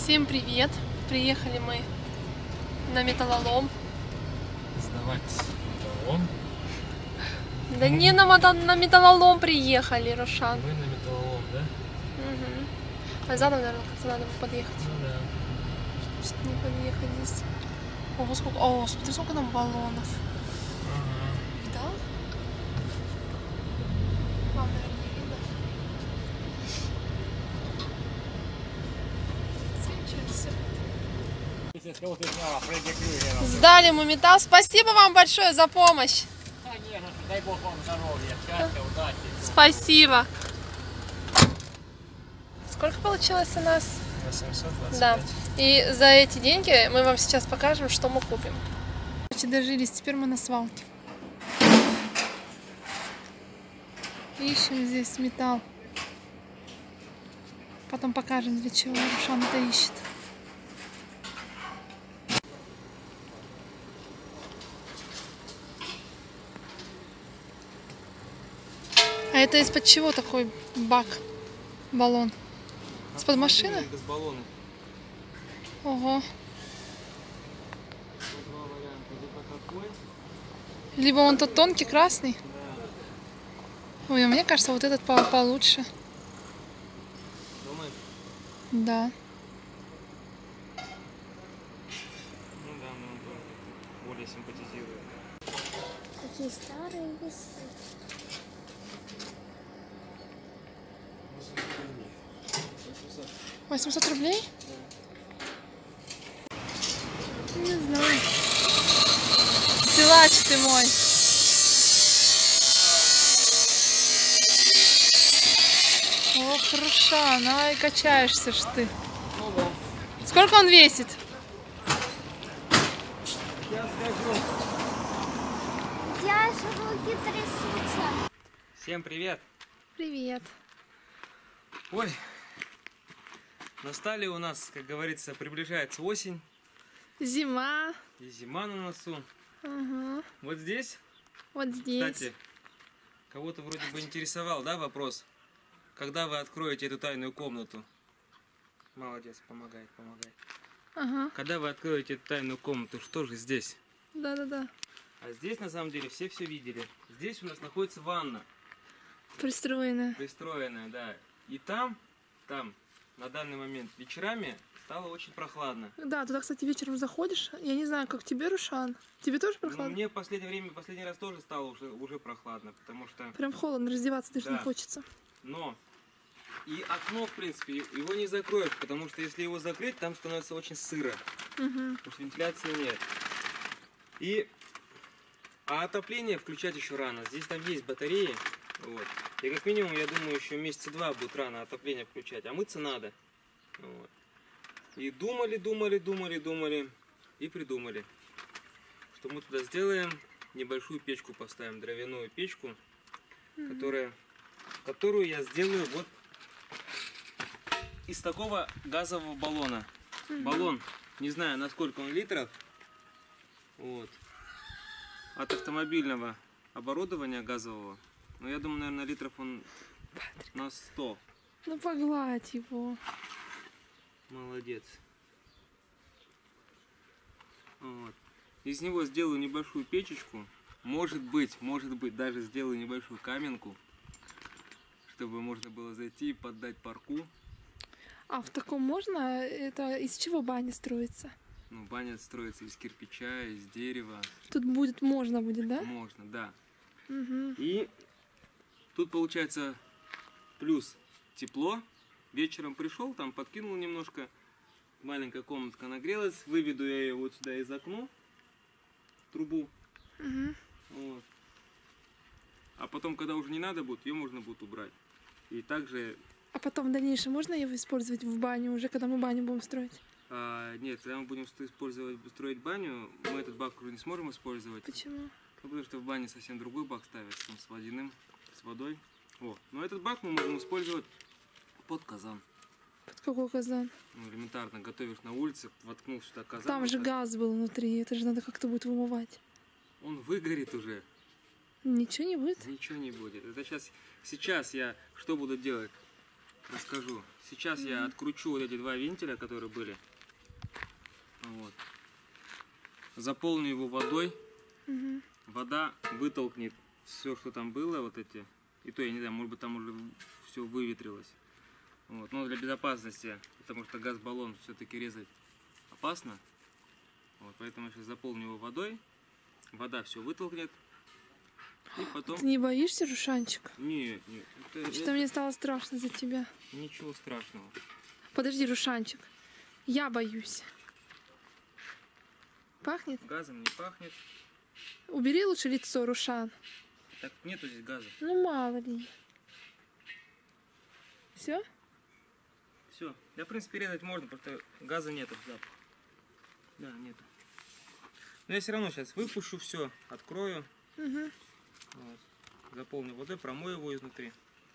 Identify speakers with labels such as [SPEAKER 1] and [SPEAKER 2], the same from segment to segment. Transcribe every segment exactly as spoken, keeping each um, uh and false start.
[SPEAKER 1] Всем привет! Приехали мы на металлолом.
[SPEAKER 2] Сдавать металлолом?
[SPEAKER 1] Да не на, мото... на металлолом приехали, Рошан.
[SPEAKER 2] Мы на металлолом, да?
[SPEAKER 1] Угу. А задом, наверное, как-то надо подъехать.
[SPEAKER 2] Ну да.
[SPEAKER 1] Что не подъехать здесь. Ого, сколько... О, смотри, сколько там баллонов.
[SPEAKER 2] Ага.
[SPEAKER 1] Видал? Вам, наверное, не видно. Свечишься. Сдали мы металл. Спасибо вам большое за помощь.
[SPEAKER 2] Дай Бог вам здоровья, счастья, удачи.
[SPEAKER 1] Спасибо. Сколько получилось у нас?
[SPEAKER 2] восемьсот двадцать пять.
[SPEAKER 1] Да. И за эти деньги мы вам сейчас покажем, что мы купим. Короче, дожились. Теперь мы на свалке. Ищем здесь металл. Потом покажем, для чего Рушан это ищет. А это из-под чего такой бак, баллон? Из-под машины?
[SPEAKER 2] Без баллона.
[SPEAKER 1] Ого. Либо он тот тонкий, красный. Ой, а мне кажется, вот этот по получше.
[SPEAKER 2] Думаешь?
[SPEAKER 1] Да.
[SPEAKER 2] Ну да, но более симпатизирует.
[SPEAKER 3] Какие старые весы.
[SPEAKER 1] восемьсот рублей? Не знаю. Силач ты мой. Ох, Рушан, ай, качаешься ж ты. Сколько он весит?
[SPEAKER 2] Я скажу.
[SPEAKER 3] Я же руки трясутся.
[SPEAKER 2] Всем привет.
[SPEAKER 1] Привет.
[SPEAKER 2] Ой, настали у нас, как говорится, приближается осень.
[SPEAKER 1] Зима.
[SPEAKER 2] И зима на носу.
[SPEAKER 1] Ага.
[SPEAKER 2] Вот здесь,
[SPEAKER 1] Вот здесь.
[SPEAKER 2] кстати, кого-то вроде бы интересовал, да, вопрос? Когда вы откроете эту тайную комнату? Молодец, помогает, помогает.
[SPEAKER 1] Ага.
[SPEAKER 2] Когда вы откроете эту тайную комнату, что же здесь?
[SPEAKER 1] Да-да-да.
[SPEAKER 2] А здесь, на самом деле, все все видели. Здесь у нас находится ванна,
[SPEAKER 1] Пристроенная.
[SPEAKER 2] пристроенная, да. И там, там, на данный момент вечерами стало очень прохладно.
[SPEAKER 1] Да, туда, кстати, вечером заходишь. Я не знаю, как тебе, Рушан. Тебе тоже
[SPEAKER 2] Ну,
[SPEAKER 1] прохладно?
[SPEAKER 2] мне в последнее время, последний раз тоже стало уже, уже прохладно, потому что...
[SPEAKER 1] Прям холодно, раздеваться даже не
[SPEAKER 2] Да.
[SPEAKER 1] хочется.
[SPEAKER 2] Но и окно, в принципе, его не закроешь, потому что если его закрыть, там становится очень сыро,
[SPEAKER 1] Угу.
[SPEAKER 2] потому что вентиляции нет. И... А отопление включать еще рано. Здесь там есть батареи. Вот. И как минимум, я думаю, еще месяца два будет рано отопление включать. А мыться надо. Вот. И думали, думали, думали, думали. И придумали, что мы туда сделаем небольшую печку, поставим дровяную печку, mm-hmm. которая, которую я сделаю вот из такого газового баллона. Mm-hmm. Баллон, не знаю, на сколько он литров. Вот. От автомобильного оборудования газового. Но я думаю, наверное, литров он на сто.
[SPEAKER 1] Ну погладь его.
[SPEAKER 2] Молодец. Вот. Из него сделаю небольшую печечку. Может быть, может быть, даже сделаю небольшую каменку, чтобы можно было зайти и поддать парку.
[SPEAKER 1] А в таком можно? Это из чего баня строится?
[SPEAKER 2] Ну, баня строится из кирпича, из дерева.
[SPEAKER 1] Тут будет, можно будет, да?
[SPEAKER 2] Можно, да.
[SPEAKER 1] Угу.
[SPEAKER 2] И тут получается плюс тепло. Вечером пришел, там подкинул немножко. Маленькая комнатка нагрелась. Выведу я ее вот сюда из окна. Трубу.
[SPEAKER 1] Угу.
[SPEAKER 2] Вот. А потом, когда уже не надо будет, ее можно будет убрать. И также...
[SPEAKER 1] А потом в дальнейшем можно его использовать в баню, уже когда мы баню будем строить?
[SPEAKER 2] А, нет, когда мы будем использовать, строить баню, мы этот бак уже не сможем использовать.
[SPEAKER 1] Почему?
[SPEAKER 2] Ну, потому что в бане совсем другой бак ставится, там, с водяным, с водой. Вот. Но этот бак мы можем использовать под казан.
[SPEAKER 1] Под какой казан?
[SPEAKER 2] Ну, элементарно, готовишь на улице, воткнул сюда казан.
[SPEAKER 1] Там
[SPEAKER 2] вот
[SPEAKER 1] же
[SPEAKER 2] так.
[SPEAKER 1] газ был внутри, это же надо как-то будет вымывать.
[SPEAKER 2] Он выгорит уже.
[SPEAKER 1] Ничего не будет?
[SPEAKER 2] Ничего не будет. Это сейчас, сейчас я что буду делать? расскажу. Сейчас я откручу вот эти два вентиля, которые были. Вот. Заполню его водой.
[SPEAKER 1] Угу.
[SPEAKER 2] Вода вытолкнет все, что там было, вот эти. И то я не знаю, может быть там уже все выветрилось. Вот. Но для безопасности, потому что газ-баллон все-таки резать опасно. Вот. Поэтому я сейчас заполню его водой. Вода все вытолкнет. И потом...
[SPEAKER 1] Ты не боишься, Рушанчик?
[SPEAKER 2] Нет, нет. Это,
[SPEAKER 1] Что-то
[SPEAKER 2] это...
[SPEAKER 1] мне стало страшно за тебя.
[SPEAKER 2] Ничего страшного.
[SPEAKER 1] Подожди, Рушанчик. Я боюсь. Пахнет?
[SPEAKER 2] Газом не пахнет.
[SPEAKER 1] Убери лучше лицо, Рушан.
[SPEAKER 2] Так нету здесь газа.
[SPEAKER 1] Ну мало ли. Все?
[SPEAKER 2] Все. Да, в принципе, резать можно, потому что газа нету. Запах. Да, нету. Но я все равно сейчас выпущу все, открою.
[SPEAKER 1] Угу.
[SPEAKER 2] Вот. Заполню водой, промою его изнутри.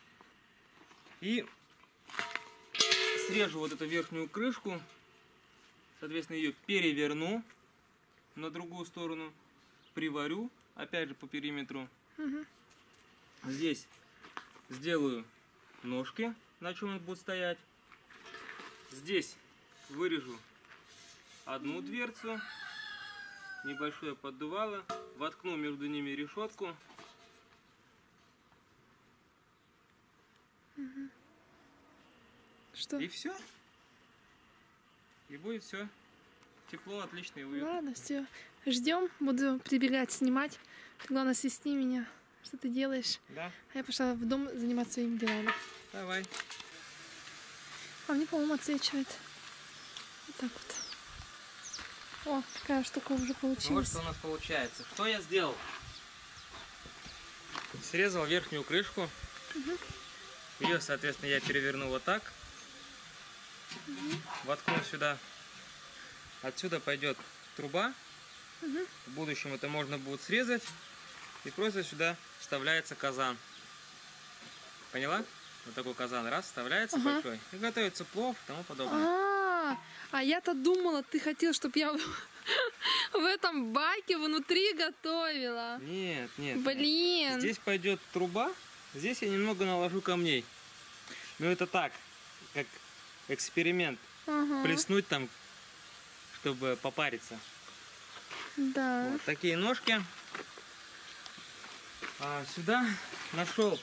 [SPEAKER 2] И срежу вот эту верхнюю крышку. Соответственно, ее переверну на другую сторону. Приварю, опять же, по периметру.
[SPEAKER 1] Угу.
[SPEAKER 2] Здесь сделаю ножки, на чем он будет стоять. Здесь вырежу одну дверцу, небольшое поддувало, воткну между ними решетку.
[SPEAKER 1] Угу. Что?
[SPEAKER 2] И все. И будет все тепло, отлично и уютно.
[SPEAKER 1] Ладно, все. Ждем, буду прибегать, снимать. Ты, главное, свистни меня, что ты делаешь.
[SPEAKER 2] Да.
[SPEAKER 1] А я пошла в дом заниматься своими делами.
[SPEAKER 2] Давай.
[SPEAKER 1] А мне, по-моему, отсвечивает. Вот так вот. О, такая штука уже
[SPEAKER 2] Ну вот
[SPEAKER 1] получилась.
[SPEAKER 2] что у нас получается. Что я сделал? Срезал верхнюю крышку.
[SPEAKER 1] Угу.
[SPEAKER 2] Ее, соответственно, я переверну вот так.
[SPEAKER 1] Угу.
[SPEAKER 2] Воткну сюда. Отсюда пойдет труба.
[SPEAKER 1] Угу.
[SPEAKER 2] В будущем это можно будет срезать. И просто сюда вставляется казан. Поняла? Вот такой казан. Раз, вставляется
[SPEAKER 1] ага.
[SPEAKER 2] большой. И готовится плов и тому подобное.
[SPEAKER 1] А, а я-то думала, ты хотел, чтобы я в этом баке внутри готовила.
[SPEAKER 2] Нет, нет.
[SPEAKER 1] Блин.
[SPEAKER 2] Здесь пойдет труба. Здесь я немного наложу камней. Ну это так, как эксперимент.
[SPEAKER 1] Ага.
[SPEAKER 2] Плеснуть там, чтобы попариться.
[SPEAKER 1] Да.
[SPEAKER 2] Вот такие ножки. А сюда нашел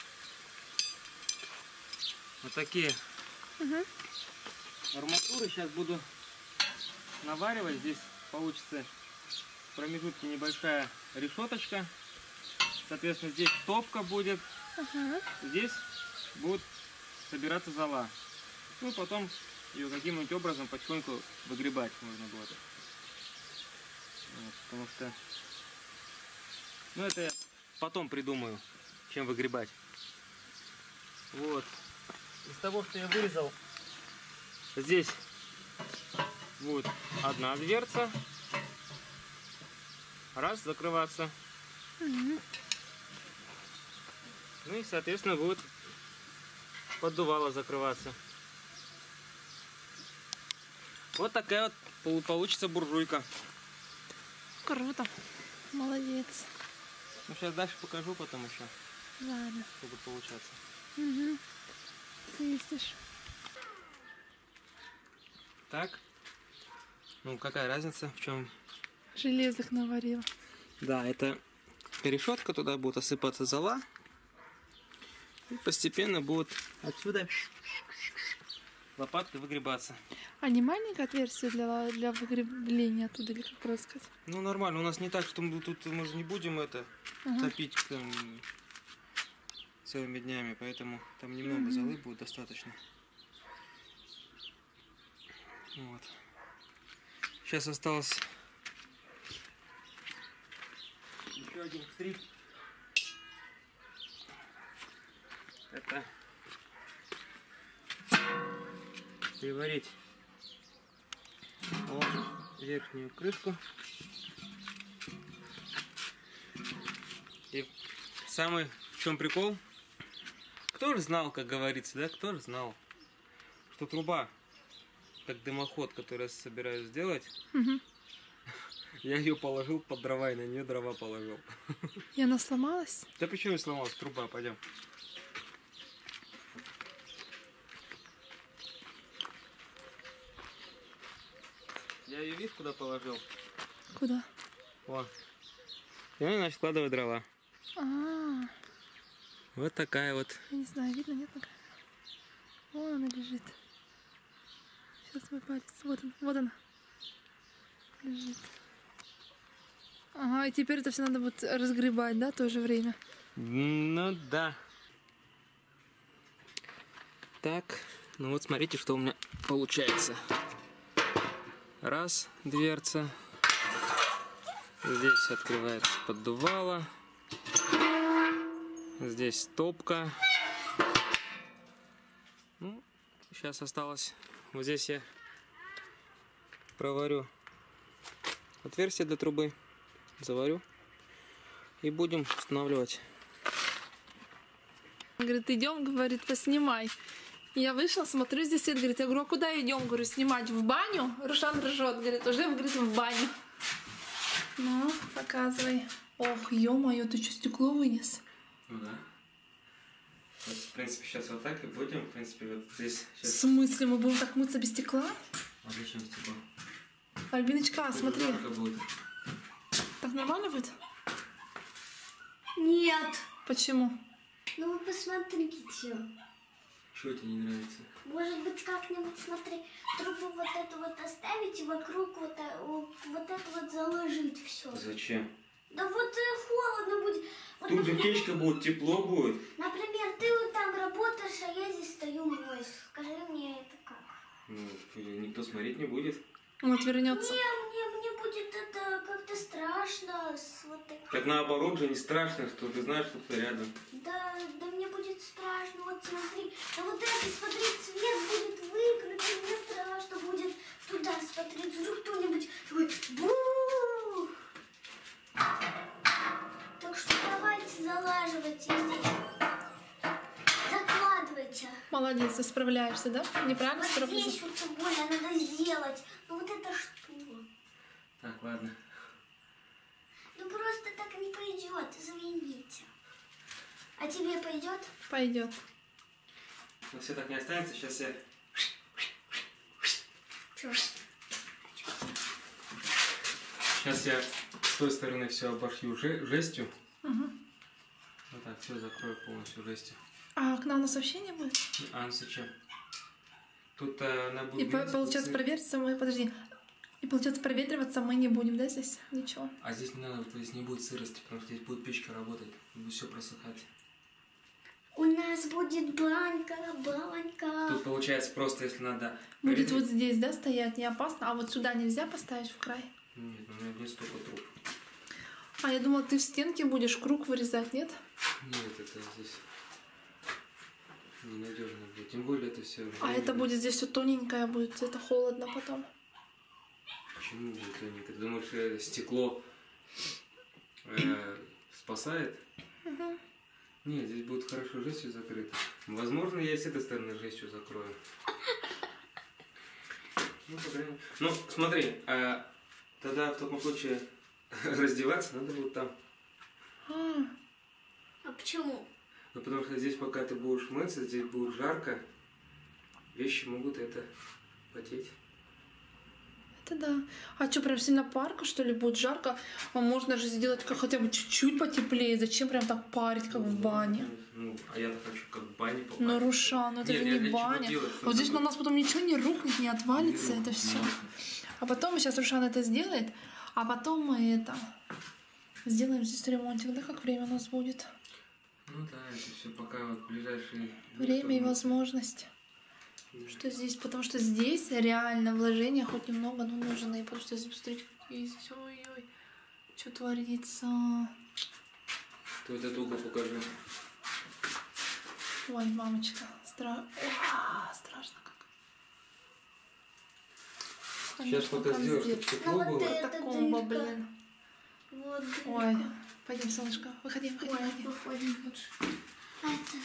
[SPEAKER 2] вот такие
[SPEAKER 1] Угу.
[SPEAKER 2] арматуры. Сейчас буду наваривать. Здесь получится в промежутке небольшая решеточка. Соответственно, здесь топка будет.
[SPEAKER 1] Ага.
[SPEAKER 2] Здесь будет собираться зола. Ну и потом ее каким-нибудь образом потихоньку выгребать можно будет. Вот, потому что... Ну это я потом придумаю, чем выгребать. Вот. Из того, что я вырезал, здесь будет одна дверца. Раз, закрываться.
[SPEAKER 1] Угу.
[SPEAKER 2] Ну и, соответственно, будет поддувало закрываться. Вот такая вот получится буржуйка.
[SPEAKER 1] Круто. Молодец.
[SPEAKER 2] Ну, сейчас дальше покажу потом еще,
[SPEAKER 1] Ладно.
[SPEAKER 2] что будет получаться.
[SPEAKER 1] Угу. Свистишь.
[SPEAKER 2] Так. Ну, какая разница, в чем?
[SPEAKER 1] Железных наварила.
[SPEAKER 2] Да, это решетка, туда будет осыпаться зола. И постепенно будет отсюда лопаткой выгребаться.
[SPEAKER 1] А не маленькое отверстие для, для выгребления оттуда, или как просто сказать?
[SPEAKER 2] Ну, нормально. У нас не так, что мы тут мы же не будем это
[SPEAKER 1] Ага.
[SPEAKER 2] топить там, целыми днями, поэтому там немного
[SPEAKER 1] Мгм.
[SPEAKER 2] золы будет достаточно. Вот. Сейчас осталось еще один стрик. Это приварить вот верхнюю крышку. И самый в чем прикол? Кто же знал, как говорится, да? Кто же знал, что труба, как дымоход, который я собираюсь сделать,
[SPEAKER 1] Угу.
[SPEAKER 2] я ее положил под дрова и на нее дрова положил.
[SPEAKER 1] И она сломалась?
[SPEAKER 2] Да почему не сломалась труба? Пойдем. Я ее вид куда положил.
[SPEAKER 1] Куда?
[SPEAKER 2] О. И она начала складывать дрова.
[SPEAKER 1] А, -а, а,
[SPEAKER 2] Вот такая вот.
[SPEAKER 1] я не знаю, видно, нет на камере? Вон она лежит. Сейчас мой палец. Вот он, вот она. Лежит. Ага, и теперь это все надо будет разгребать, да, в то же время?
[SPEAKER 2] Ну да. Так, ну вот смотрите, что у меня получается. Раз, дверца. Здесь открывается поддувало. Здесь топка. Ну, сейчас осталось. Вот здесь я проварю отверстие для трубы. Заварю. И будем устанавливать.
[SPEAKER 1] Говорит, идем, говорит, поснимай. Я вышла, смотрю, здесь свет, говорит, я говорю, а куда идем? Говорю, снимать в баню? Рушан ржет, говорит, уже, говорит, в баню. Ну, показывай. Ох, ё-моё, ты что, стекло вынес?
[SPEAKER 2] Ну да. Вот, в принципе, сейчас вот так и будем. В принципе, вот здесь
[SPEAKER 1] В
[SPEAKER 2] сейчас...
[SPEAKER 1] смысле, мы будем так мыться без стекла?
[SPEAKER 2] А зачем стекло?
[SPEAKER 1] Альбиночка, смотри.
[SPEAKER 2] Жарко будет.
[SPEAKER 1] Так нормально будет?
[SPEAKER 3] Нет.
[SPEAKER 1] Почему?
[SPEAKER 3] Ну вы посмотрите.
[SPEAKER 2] Что тебе не нравится?
[SPEAKER 3] Может быть, как-нибудь, смотри, трубу вот эту вот оставить и вокруг вот, э- вот, вот это вот заложить все.
[SPEAKER 2] Зачем?
[SPEAKER 3] Да вот э, холодно будет. Вот,
[SPEAKER 2] Тут же
[SPEAKER 3] например,
[SPEAKER 2] печка будет, тепло будет.
[SPEAKER 3] например, ты вот там работаешь, а я здесь стою моюсь. Скажи мне это как?
[SPEAKER 2] Ну, никто смотреть не будет.
[SPEAKER 1] Вот вернется.
[SPEAKER 3] Не, мне, мне будет это как-то страшно с вот таким.
[SPEAKER 2] Так наоборот же не страшно, что ты знаешь, что ты рядом.
[SPEAKER 3] Да, да мне будет страшно. Вот смотри, да вот это, смотри, цвет будет выключен, мне страшно будет туда смотреть. Вдруг кто-нибудь такой бу. Так что давайте залаживайте здесь. Закладывайте.
[SPEAKER 1] Молодец, ты справляешься, да? Неправильно
[SPEAKER 3] Вот
[SPEAKER 1] справляешься?
[SPEAKER 3] здесь вот тем более надо сделать. Ну вот это что?
[SPEAKER 2] Так, ладно.
[SPEAKER 3] Ну просто так не пойдет, извините. А тебе пойдет?
[SPEAKER 1] Пойдет.
[SPEAKER 2] Но все так не останется. Сейчас я...
[SPEAKER 3] Чё?
[SPEAKER 2] Сейчас я с той стороны все обошью же- жестью.
[SPEAKER 1] Угу.
[SPEAKER 2] Вот так, все закрою полностью жестью.
[SPEAKER 1] А окна у нас вообще не будет?
[SPEAKER 2] А ну зачем? Тут э, она
[SPEAKER 1] И
[SPEAKER 2] будет...
[SPEAKER 1] по-
[SPEAKER 2] греться,
[SPEAKER 1] получается
[SPEAKER 2] тут-
[SPEAKER 1] проветриваться мы... Подожди. И получается проветриваться мы не будем, да, здесь? Ничего.
[SPEAKER 2] А здесь не надо, вот здесь не будет сырости, потому что здесь будет печка работать, будет все просыхать.
[SPEAKER 3] У нас будет банька, банька.
[SPEAKER 2] Тут получается просто, если надо...
[SPEAKER 1] Будет
[SPEAKER 2] проветрить-
[SPEAKER 1] вот здесь, да, стоять, не опасно? А вот сюда нельзя поставить в край?
[SPEAKER 2] Нет, у меня не столько труб.
[SPEAKER 1] А я думала, ты в стенке будешь круг вырезать, нет?
[SPEAKER 2] Нет, это здесь ненадежно будет. Тем более это все...
[SPEAKER 1] А это будет здесь все тоненькое, будет это холодно потом.
[SPEAKER 2] Почему будет тоненько? Ты думаешь, э, стекло э, спасает?
[SPEAKER 1] Угу.
[SPEAKER 2] Нет, здесь будет хорошо жестью закрыто. Возможно, я и с этой стороны жестью закрою. Ну, по крайней мере. Ну, смотри, а, тогда в таком случае раздеваться надо будет там.
[SPEAKER 1] А,
[SPEAKER 3] А почему?
[SPEAKER 2] Ну, потому что здесь, пока ты будешь мыться, здесь будет жарко. Вещи могут это потеть.
[SPEAKER 1] это да. А что, прям сильно парко, что ли, будет жарко? А можно же сделать как хотя бы чуть-чуть потеплее. Зачем прям так парить, как в бане?
[SPEAKER 2] Ну, а я-то хочу как в бане попасть.
[SPEAKER 1] Ну, Рушан, ну это
[SPEAKER 2] Нет,
[SPEAKER 1] же
[SPEAKER 2] я
[SPEAKER 1] не
[SPEAKER 2] для чего
[SPEAKER 1] баня.
[SPEAKER 2] делать, что
[SPEAKER 1] Вот здесь
[SPEAKER 2] это
[SPEAKER 1] на нас потом ничего не рухнет, не отвалится,
[SPEAKER 2] Не
[SPEAKER 1] это
[SPEAKER 2] рухнет,
[SPEAKER 1] все.
[SPEAKER 2] не рухнет.
[SPEAKER 1] А потом сейчас Рушан это сделает, а потом мы это сделаем здесь ремонтик, да, как время у нас будет.
[SPEAKER 2] Ну да, это все пока вот ближайшие...
[SPEAKER 1] Время и возможность. Что здесь, потому что здесь реально вложения хоть немного, но нужны. Потому что здесь, посмотрите, какие здесь, ой-ой, что творится.
[SPEAKER 2] Ты вот этот угол покажи.
[SPEAKER 1] Ой, мамочка, стра... а, страшно как.
[SPEAKER 2] Сейчас
[SPEAKER 1] Конечно,
[SPEAKER 2] пока сделаешь, чтобы
[SPEAKER 1] пиздец.
[SPEAKER 2] тепло
[SPEAKER 3] Ну, вот
[SPEAKER 2] было.
[SPEAKER 3] это
[SPEAKER 1] Катакомба,
[SPEAKER 3] дырка.
[SPEAKER 1] блин.
[SPEAKER 3] Вот дырка.
[SPEAKER 1] Ой, пойдем, солнышко, выходи, выходи,
[SPEAKER 3] Ой,
[SPEAKER 1] выходи.
[SPEAKER 3] выходим лучше. А это...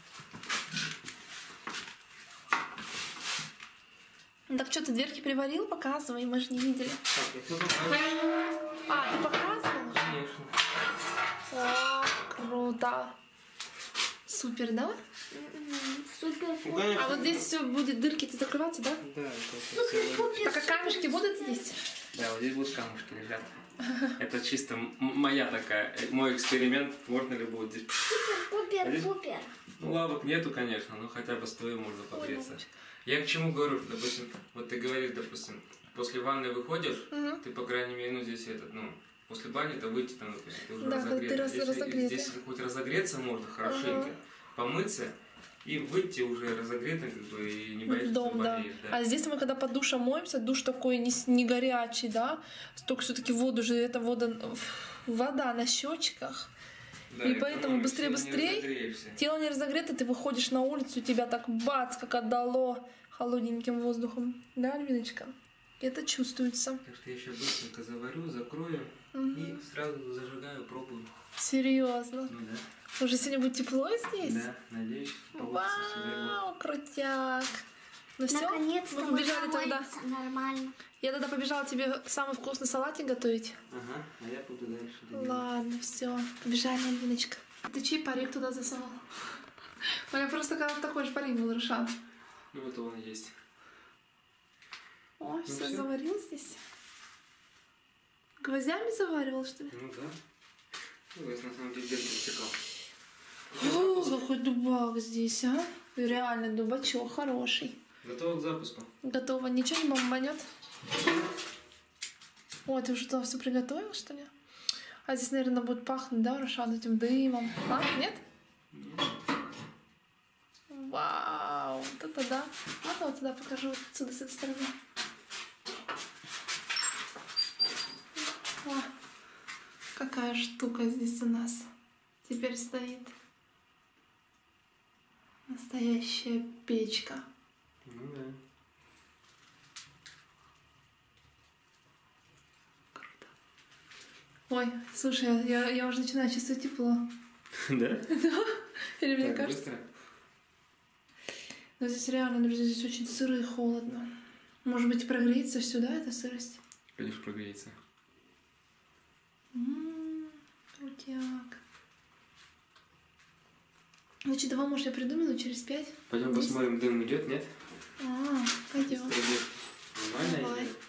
[SPEAKER 1] Ну, так что, ты дверки приварил? Показывай, мы же не видели.
[SPEAKER 2] Так, я все показываю.
[SPEAKER 1] А, ты показывал?
[SPEAKER 2] Конечно.
[SPEAKER 1] О, круто. Супер, да?
[SPEAKER 3] м, Супер-пупер.
[SPEAKER 1] А вот здесь все будет дырки-то закрываться, да?
[SPEAKER 2] Да, это, это всё.
[SPEAKER 3] Супер-пупер.
[SPEAKER 1] Так а камешки будут здесь?
[SPEAKER 2] Да, вот здесь будут камушки лежат. Это чисто м- моя такая, э, мой эксперимент, можно ли будет здесь.
[SPEAKER 3] Супер-пупер.
[SPEAKER 2] Ну, лавок нету, конечно, но хотя бы стоя можно погреться. Я к чему говорю, допустим, вот ты говоришь, допустим, после ванны выходишь,
[SPEAKER 1] Мгм.
[SPEAKER 2] ты, по крайней мере, ну, здесь этот, ну, после бани-то выйти там, допустим, ты уже
[SPEAKER 1] Да, когда ты
[SPEAKER 2] разогретый.
[SPEAKER 1] раз-
[SPEAKER 2] Здесь,
[SPEAKER 1] разогретый.
[SPEAKER 2] здесь хоть разогреться можно хорошенько,
[SPEAKER 1] Ага.
[SPEAKER 2] помыться и выйти уже разогретым, как бы, и не бояться,
[SPEAKER 1] В
[SPEAKER 2] что
[SPEAKER 1] дом, да.
[SPEAKER 2] болеешь, да.
[SPEAKER 1] А здесь мы когда под душем моемся, душ такой не, с- не горячий, да? Столько все-таки воду же, это вода, вода на щечках.
[SPEAKER 2] Да,
[SPEAKER 1] и поэтому
[SPEAKER 2] потом
[SPEAKER 1] быстрее,
[SPEAKER 2] сильно не
[SPEAKER 1] быстрее.
[SPEAKER 2] разогреешься.
[SPEAKER 1] Тело не разогрето, ты выходишь на улицу, тебя так бац, как отдало холодненьким воздухом. Да, Альбиночка? Это чувствуется.
[SPEAKER 2] Так что я еще быстренько заварю, закрою
[SPEAKER 1] Мгм.
[SPEAKER 2] и сразу зажигаю, пробую.
[SPEAKER 1] Серьезно.
[SPEAKER 2] Ну да.
[SPEAKER 1] Уже сегодня будет тепло здесь?
[SPEAKER 2] Да, надеюсь, получится все.
[SPEAKER 1] Вау, крутяк. Ну все,
[SPEAKER 3] Наконец-то
[SPEAKER 1] мы
[SPEAKER 3] мы
[SPEAKER 1] побежали тогда.
[SPEAKER 3] помоемся нормально.
[SPEAKER 1] Я тогда побежала тебе самый вкусный салатик готовить.
[SPEAKER 2] Ага, а я буду дальше доделать.
[SPEAKER 1] Ладно, все, побежали, Альбиночка. Ты чей парик туда засунул? У меня просто когда такой же парик был, Рушан.
[SPEAKER 2] Ну вот он и есть.
[SPEAKER 1] О, все
[SPEAKER 2] всё.
[SPEAKER 1] заварил здесь. Гвоздями заваривал, что ли?
[SPEAKER 2] Ну да. Ну, я на самом деле где-то утекал.
[SPEAKER 1] О, какой дубак здесь, а? Реально дубачок хороший.
[SPEAKER 2] Готово к запуску.
[SPEAKER 1] Готово. Ничего не бомбанет? О, ты уже туда все приготовил, что ли? А здесь, наверное, будет пахнуть, да, Рушан, этим дымом. А, нет? Вау, вот это да. Ладно, вот сюда покажу, вот отсюда, с этой стороны. О, какая штука здесь у нас теперь стоит. Настоящая печка.
[SPEAKER 2] Ну да.
[SPEAKER 1] Ой, слушай, я, я уже начинаю чувствовать тепло.
[SPEAKER 2] Да?
[SPEAKER 1] Или мне
[SPEAKER 2] Так,
[SPEAKER 1] кажется?
[SPEAKER 2] быстро.
[SPEAKER 1] Но здесь реально, друзья, здесь очень сыро и холодно. Может быть, прогреется сюда эта сырость?
[SPEAKER 2] Конечно, прогреется.
[SPEAKER 1] М, Крутяк. Значит, давай, может, я приду минут через пять?
[SPEAKER 2] Пойдем
[SPEAKER 1] Здесь?
[SPEAKER 2] посмотрим, дым идет, нет?
[SPEAKER 1] А, пойдем.
[SPEAKER 2] Быстро идет. Нормально
[SPEAKER 1] Давай.
[SPEAKER 2] идет?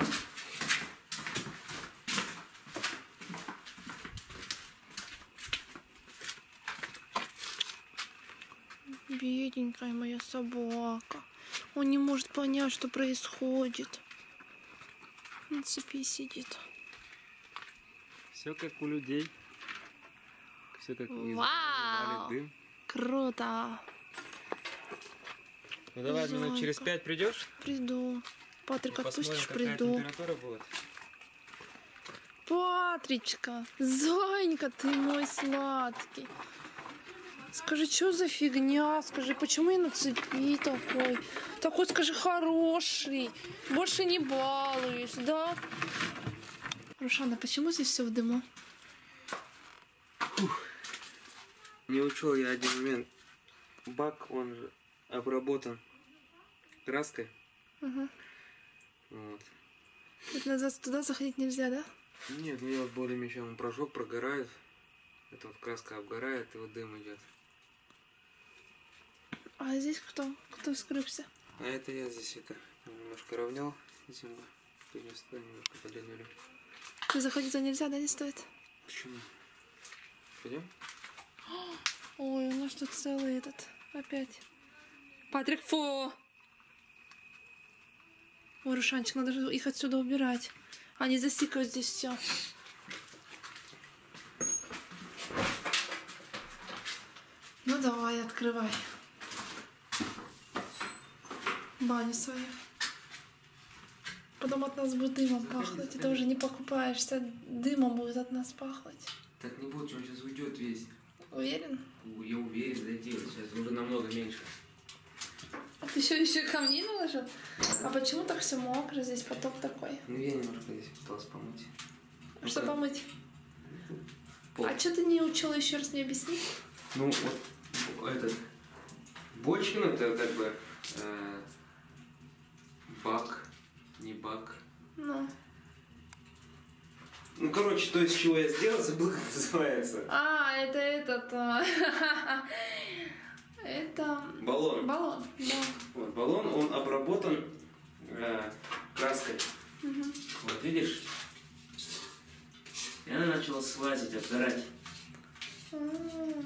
[SPEAKER 1] Бедненькая моя собака. Он не может понять, что происходит. На цепи сидит.
[SPEAKER 2] Все как у людей. Все как у
[SPEAKER 1] Вау!
[SPEAKER 2] дым.
[SPEAKER 1] Круто.
[SPEAKER 2] Ну давай минут через
[SPEAKER 1] Зайка.
[SPEAKER 2] пять придешь?
[SPEAKER 1] Приду. Патрик,
[SPEAKER 2] Посмотрим,
[SPEAKER 1] отпустишь,
[SPEAKER 2] какая
[SPEAKER 1] приду.
[SPEAKER 2] температура будет.
[SPEAKER 1] Патричка, Занька, ты мой сладкий. Скажи, что за фигня? Скажи, почему я на цепи такой? Такой, скажи, хороший. Больше не балуюсь, да? Рушана, почему здесь все в дыму?
[SPEAKER 2] Не учел я один момент. Бак, он же обработан краской.
[SPEAKER 1] Угу.
[SPEAKER 2] Вот.
[SPEAKER 1] Это назад туда заходить нельзя, да?
[SPEAKER 2] Нет, ну я вот более-менее он прожег, прогорает. Это вот краска обгорает, и вот дым идет.
[SPEAKER 1] А здесь кто? Кто скрылся?
[SPEAKER 2] А это я здесь это немножко равнял землю. Принес туда немножко пододвинули.
[SPEAKER 1] Ты заходить туда нельзя, да, не стоит?
[SPEAKER 2] Почему? Пойдем?
[SPEAKER 1] Ой, у нас тут целый этот. Опять. Патрик, фу! Ой, Рушанчик, надо же их отсюда убирать. Они засикают здесь все. Ну давай, открывай. Баню свою. Потом от нас будет дымом пахнуть. И ты уже не покупаешься. Дымом будет от нас пахнуть.
[SPEAKER 2] Так не будет, он сейчас уйдет весь.
[SPEAKER 1] Уверен?
[SPEAKER 2] Я уверен, зайди, сейчас уже намного меньше.
[SPEAKER 1] А ты еще еще камни наложил? А почему так все мокро? Здесь поток такой.
[SPEAKER 2] Ну я немножко здесь пытался помыть.
[SPEAKER 1] Что помыть?
[SPEAKER 2] Пол.
[SPEAKER 1] А что ты не учила, еще раз мне объясни?
[SPEAKER 2] Ну вот этот Бочкин, это как бы э, бак, не бак.
[SPEAKER 1] Ну.
[SPEAKER 2] Ну короче, то, из чего я сделал, забыл, как называется.
[SPEAKER 1] А, это этот... а, это...
[SPEAKER 2] Баллон.
[SPEAKER 1] Баллон, да.
[SPEAKER 2] Вот, баллон, он обработан э, краской.
[SPEAKER 1] Угу.
[SPEAKER 2] Вот, видишь? И она начала слазить, обгорать.
[SPEAKER 1] А-а-а.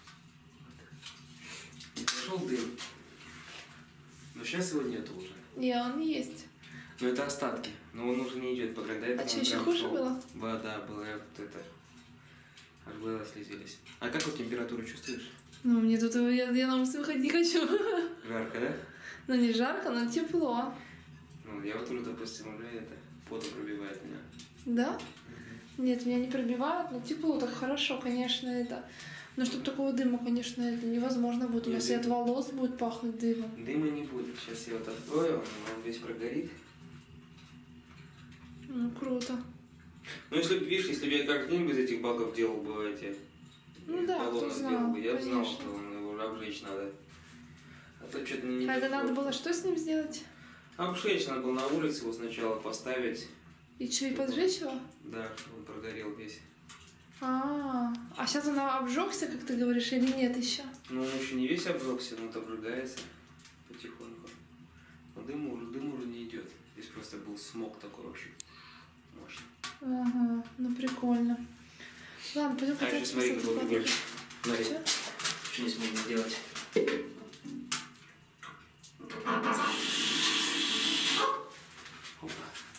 [SPEAKER 2] И пошел дым. Но сейчас его нету уже.
[SPEAKER 1] И он есть.
[SPEAKER 2] Но это остатки. Но он уже не идет, пока до этого.
[SPEAKER 1] А что,
[SPEAKER 2] он
[SPEAKER 1] еще
[SPEAKER 2] прям
[SPEAKER 1] хуже
[SPEAKER 2] шел.
[SPEAKER 1] было?
[SPEAKER 2] Вода была, вот это. Аж глаза слезились. А как вот температуру чувствуешь?
[SPEAKER 1] Ну, мне тут, я, я на улицу выходить не хочу.
[SPEAKER 2] Жарко, да?
[SPEAKER 1] Ну, не жарко, но тепло.
[SPEAKER 2] Ну, я вот уже, допустим, уже это, потом пробивает меня.
[SPEAKER 1] Да? Нет, меня не пробивают, но тепло так хорошо, конечно, это. Но чтобы такого дыма, конечно, это невозможно будет. У меня
[SPEAKER 2] Нет,
[SPEAKER 1] свет
[SPEAKER 2] дым.
[SPEAKER 1] волос будет пахнуть дымом.
[SPEAKER 2] Дыма не будет. Сейчас я вот открою, он, он весь прогорит.
[SPEAKER 1] Ну, круто.
[SPEAKER 2] Ну, если бы, видишь, если бы я как-нибудь из этих баков делал бы эти
[SPEAKER 1] Ну да,
[SPEAKER 2] баллоны,
[SPEAKER 1] кто знал,
[SPEAKER 2] делал бы, я бы знал,
[SPEAKER 1] конечно.
[SPEAKER 2] что он его обжечь надо. А то что-то не
[SPEAKER 1] А это
[SPEAKER 2] дошло.
[SPEAKER 1] надо было что с ним сделать?
[SPEAKER 2] Обжечь надо было на улице его сначала поставить.
[SPEAKER 1] И что, и поджечь его?
[SPEAKER 2] Да, чтобы он прогорел весь.
[SPEAKER 1] А, а сейчас он обжегся, как ты говоришь, или нет еще?
[SPEAKER 2] Ну, он еще не весь обжегся, но вот обжигается потихоньку. Но дым уже, дым уже не идет. Здесь просто был смог такой вообще мощный.
[SPEAKER 1] Ага, ну прикольно. Ладно, пойдем
[SPEAKER 2] А еще
[SPEAKER 1] кататься.
[SPEAKER 2] смотри, как он говорит. Смотри,
[SPEAKER 1] Чё?
[SPEAKER 2] что не смогли сделать. Опа.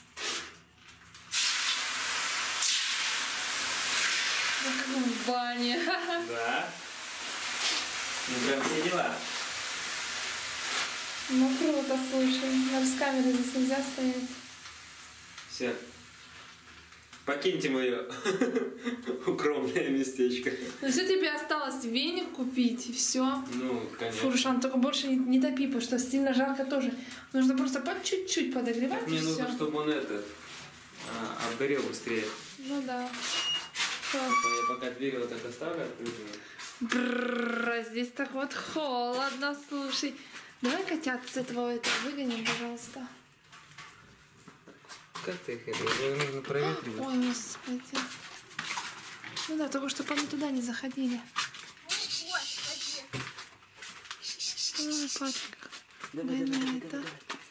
[SPEAKER 1] Ну, как в бане.
[SPEAKER 2] Да. Ну, прям все дела.
[SPEAKER 1] Ну, круто, слушай. Даже с камерой здесь нельзя стоять.
[SPEAKER 2] Все. Покиньте мое укромное местечко.
[SPEAKER 1] Ну, все тебе осталось веник купить, и все.
[SPEAKER 2] Ну, конечно.
[SPEAKER 1] Фуршан, только больше не, не топи, потому что сильно жарко тоже. Нужно просто по чуть-чуть подогревать,
[SPEAKER 2] Так
[SPEAKER 1] и
[SPEAKER 2] мне
[SPEAKER 1] все.
[SPEAKER 2] нужно, чтобы он это а, обгорел быстрее.
[SPEAKER 1] Ну да. Всё.
[SPEAKER 2] Я пока дверь вот так оставлю открытую.
[SPEAKER 1] Брррр, а здесь так вот холодно, слушай. Давай котят с этого этого выгоним, пожалуйста.
[SPEAKER 2] Как ты их это? Уже нужно проветривать.
[SPEAKER 1] Ой, господи. Ну да, только чтобы они туда не заходили. Ой, Патрик. Гоняет, да?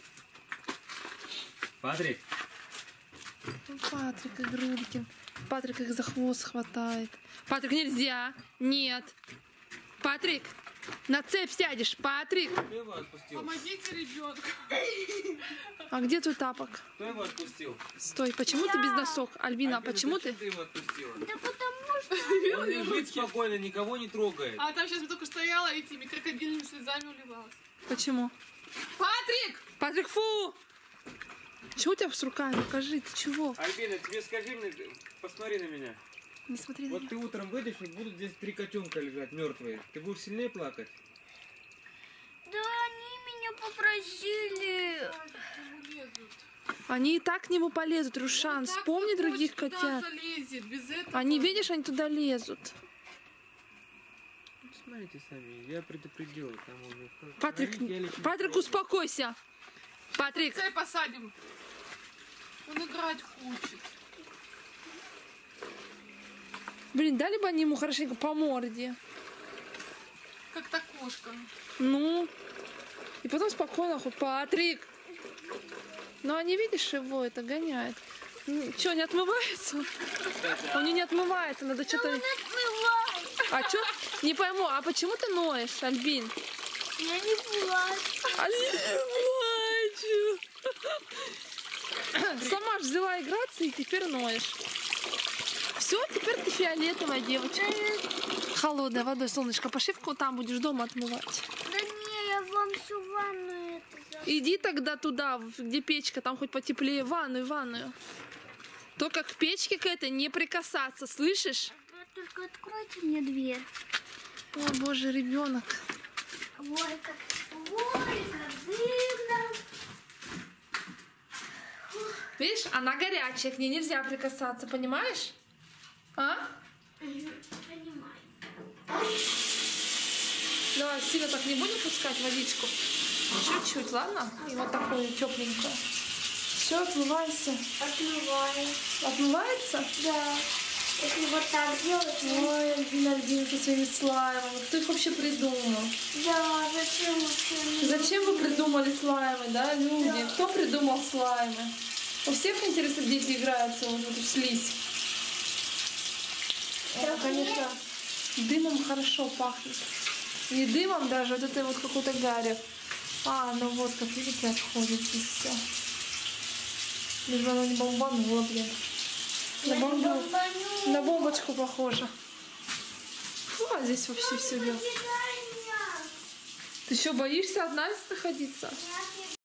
[SPEAKER 2] Патрик.
[SPEAKER 1] Ну, Патрик Игрулькин. Патрик их за хвост хватает. Патрик, нельзя. Нет. Патрик, на цепь сядешь. Патрик.
[SPEAKER 2] Кто его отпустил?
[SPEAKER 4] Помогите ребенку.
[SPEAKER 1] А где твой тапок?
[SPEAKER 2] Кто его отпустил?
[SPEAKER 1] Стой, почему ты без носок? Альбина,
[SPEAKER 2] Альбина,
[SPEAKER 1] почему
[SPEAKER 2] зачем
[SPEAKER 1] ты?
[SPEAKER 2] ты его отпустила?
[SPEAKER 3] Да потому что...
[SPEAKER 2] Он лежит спокойно, никого не трогает.
[SPEAKER 4] А там сейчас только стояла этими крокодильными слезами уливалась.
[SPEAKER 1] Почему?
[SPEAKER 4] Патрик!
[SPEAKER 1] Патрик, фу! Чего у тебя с руками? Покажи, ты чего?
[SPEAKER 2] Альбина, тебе скажи мне, посмотри на меня.
[SPEAKER 1] Не смотри на
[SPEAKER 2] Вот
[SPEAKER 1] меня.
[SPEAKER 2] ты утром выйдешь, и будут здесь три котенка лежать мертвые. Ты будешь сильнее плакать?
[SPEAKER 3] Да они меня попросили.
[SPEAKER 4] Лезут.
[SPEAKER 1] Они и так к нему полезут, Рушан.
[SPEAKER 4] Он так
[SPEAKER 1] Вспомни
[SPEAKER 4] захочет,
[SPEAKER 1] других
[SPEAKER 4] туда
[SPEAKER 1] котят.
[SPEAKER 4] залезет, без этого.
[SPEAKER 1] Они, видишь, они туда лезут.
[SPEAKER 2] Смотрите сами, я предупредил, там уже...
[SPEAKER 1] Патрик, Патрик, успокойся. Патрик,
[SPEAKER 4] Цепь посадим. Он играть хочет.
[SPEAKER 1] блин, дали бы они ему хорошенько по морде.
[SPEAKER 4] Как та кошка.
[SPEAKER 1] Ну, и потом спокойно хоть Патрик. Но они, видишь, его это гоняет. Че, не отмывается? Он не отмывается, надо что-то...
[SPEAKER 3] Отмывай.
[SPEAKER 1] А что? Не пойму, а почему ты ноешь, Альбин?
[SPEAKER 3] Я не плачу.
[SPEAKER 1] Альбин, плачу. Сама ж взяла играться и теперь ноешь. Все, теперь ты фиолетовая девочка. Холодной водой, солнышко, пошли в там будешь дома отмывать.
[SPEAKER 3] Да не, я вам всю ванну это за...
[SPEAKER 1] Иди тогда туда, где печка, там хоть потеплее, в ванную, в ванную. Только к печке к этой не прикасаться, слышишь?
[SPEAKER 3] Только откройте мне дверь.
[SPEAKER 1] О, боже, ребенок.
[SPEAKER 3] Ой, как... Ой, как дымно.
[SPEAKER 1] Видишь, она горячая, к ней нельзя прикасаться, понимаешь? А?
[SPEAKER 3] Понимаю.
[SPEAKER 1] Давай, сильно так не будем пускать водичку. Чуть-чуть, ладно? И вот такую тепленькую. Все, отмывайся.
[SPEAKER 3] Отмываю.
[SPEAKER 1] Отмывается?
[SPEAKER 3] Да. Если вот так делать, ну,
[SPEAKER 1] Ой, Альбина, Альбина со своими слаймами. Кто их вообще придумал?
[SPEAKER 3] да, зачем вообще?
[SPEAKER 1] Зачем вы придумали слаймы, да, люди?
[SPEAKER 3] Да.
[SPEAKER 1] Кто придумал слаймы? У всех, интересно, дети играются вот в эту слизь.
[SPEAKER 3] Да,
[SPEAKER 1] О, конечно, дымом хорошо пахнет. Не дымом даже, вот это вот какой-то гарью. А, ну вот, как видите, отходит здесь все. Лишь бы оно не бомбануло, блин. На,
[SPEAKER 3] Я
[SPEAKER 1] бомбу-
[SPEAKER 3] не бомбану.
[SPEAKER 1] на бомбочку похоже. Фу, а здесь вообще все
[SPEAKER 3] Не
[SPEAKER 1] дело.
[SPEAKER 3] покидай меня.
[SPEAKER 1] Ты что, боишься одна здесь находиться?
[SPEAKER 3] Нет, не